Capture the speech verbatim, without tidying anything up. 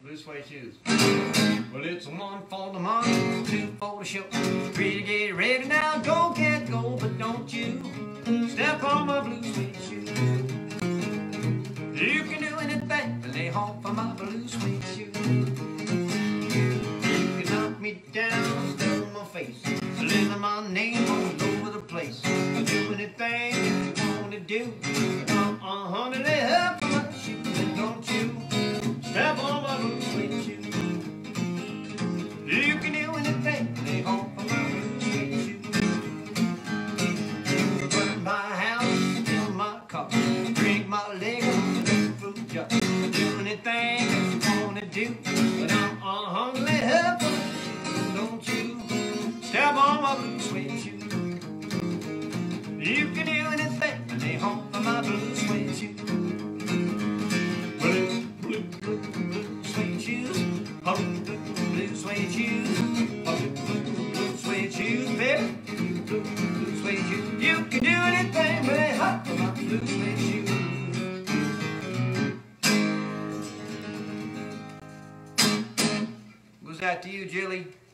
blue suede shoes. Well, it's a one for the money, two for the show. Three to get ready now, go get go, but don't you step on my blue suede shoes. You can do anything, but lay off of my blue suede shoes. You can knock me down, step on my face, leaving my name all over the place. I'll do anything that you want to do. Uh-uh, honey, lay off of my shoes, and don't you step on my blue suede shoes. You can do anything, lay off of my blue suede shoes. Burn my house, fill my car, drink my liquor, fruit jar. Do anything that you want to do, but I'm uh-uh, lay off of my shoes, don't you step on my blue suede shoes. You can do anything, lay off of my blue suede shoes. Blue, blue, blue, blue suede shoes. Oh, blue, blue suede shoes. Oh, blue, blue, blue suede shoes, baby. Blue, blue, blue suede shoes. You can do anything, but lay off of my blue suede shoes. Goes out to you, Jilly.